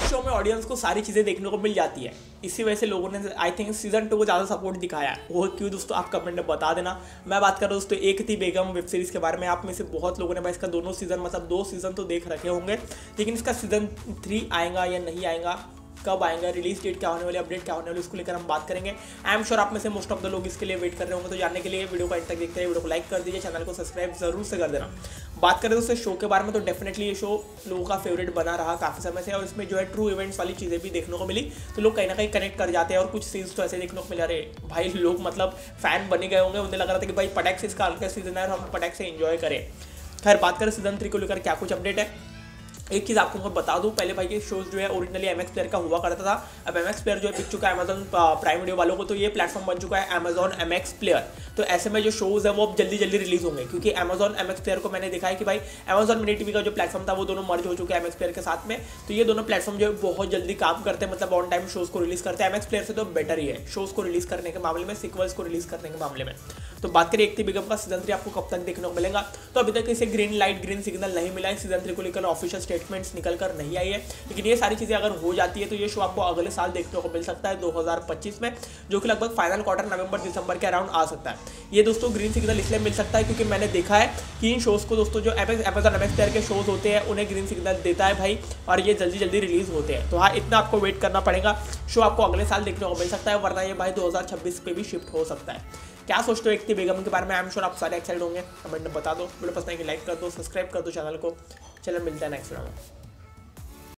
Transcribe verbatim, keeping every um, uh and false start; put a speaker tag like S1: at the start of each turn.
S1: Show में audience को सारी चीज़ें देखने को मिल जाती है, इसी वजह से लोगों ने आई थिंक सीजन टू को ज़्यादा सपोर्ट दिखाया है। वो क्यों दोस्तों आप कमेंट में बता देना। मैं बात कर रहा हूँ दोस्तों एक थी बेगम वेब सीरीज़ के बारे में। आप में से बहुत लोगों ने भाई इसका दोनों सीज़न मतलब दो सीज़न तो देख रखे होंगे, लेकिन इसका सीज़न थ्री आएगा या नहीं आएगा, कब आएगा, रिलीज डेट क्या होने वाली, अपडेट क्या होने वाली, उसको लेकर हम बात करेंगे। आई एम श्योर आप में से मोस्ट ऑफ द लोग इसके लिए वेट कर रहे होंगे। तो जानने के लिए वीडियो को एंड तक देखते हैं, वीडियो को लाइक कर दीजिए, चैनल को सब्सक्राइब जरूर से कर देना। बात करें दोस्तों शो के बारे में, तो डेफिनेटली ये शो लोगों का फेवरेट बना रहा काफ़ी समय से, और इसमें जो है ट्रू इवेंट्स वाली चीज़ें भी देखने को मिली, तो लोग कहीं ना कहीं कनेक्ट कर जाते हैं। और कुछ सीन्स तो ऐसे देखने को मिला रहे भाई, लोग मतलब फैन बने गए होंगे, उन्हें लग रहा था कि भाई पटैक से इसका अलग सीजन है और हम पटैक से एंजॉय करें। खैर बात करें सीजन थ्री को लेकर क्या कुछ अपडेट है, एक चीज़ आपको मैं बता दूं, पहले भाई ये शोज जो है ओरिजिनली एमएक्स प्लेयर का हुआ करता था। अब एमएक्स प्लेयर जो है बिक चुका है अमेजॉन प्राइम वीडियो वालों को, तो ये प्लेटफॉर्म बन चुका है अमेजॉन एमएक्स प्लेयर। तो ऐसे में जो शोज है वो अब जल्दी जल्दी रिलीज होंगे, क्योंकि अमेजॉन एमएक्स प्लेयर को मैंने देखा है कि भाई अमेजॉन मिनी टीवी का जो प्लेटफॉर्म था वो दोनों मर्ज हो चुके हैं एमएक्स प्लेयर के साथ में। तो ये दोनों प्लेटफॉर्म जो है बहुत जल्दी काम करते हैं, मतलब ऑन टाइम शोज को रिलीज करते हैं। एमएक्स प्लेयर से तो बेटर ही है शोज को रिलीज करने के मामले में, सीक्वल्स को रिलीज करने के मामले में। तो बात करें एक थी बेगम का सीजन थ्री आपको कब तक देखने को मिलेगा, तो अभी तक इसे ग्रीन लाइट ग्रीन सिग्नल नहीं मिला है। सीजन थ्री को लेकर ऑफिशियल स्टेटमेंट्स निकल कर नहीं आई है, लेकिन ये सारी चीज़ें अगर हो जाती है तो ये शो आपको अगले साल देखने को मिल सकता है दो हज़ार पच्चीस में, जो कि लगभग फाइनल क्वार्टर नवंबर दिसंबर के अराउंड आ सकता है। ये दोस्तों ग्रीन सिग्नल इसलिए मिल सकता है क्योंकि मैंने देखा है कि इन शोज़ को दोस्तों जो अमेजॉन एमएक्स प्लेयर के शोज होते हैं उन्हें ग्रीन सिग्नल देता है भाई, और ये जल्दी जल्दी रिलीज होते हैं। तो हाँ, इतना आपको वेट करना पड़ेगा, शो आपको अगले साल देखने को मिल सकता है, वरना ये भाई दो हज़ार छब्बीस पे भी शिफ्ट हो सकता है। क्या सोचते हो एक थी बेगम के बारे में? आई एम श्योर आप सारे एक्साइटेड होंगे, कमेंट में बता दो। वीडियो पसंद है कि लाइक कर दो, सब्सक्राइब कर दो चैनल को। चलो मिलते हैं नेक्स्ट वीडियो में।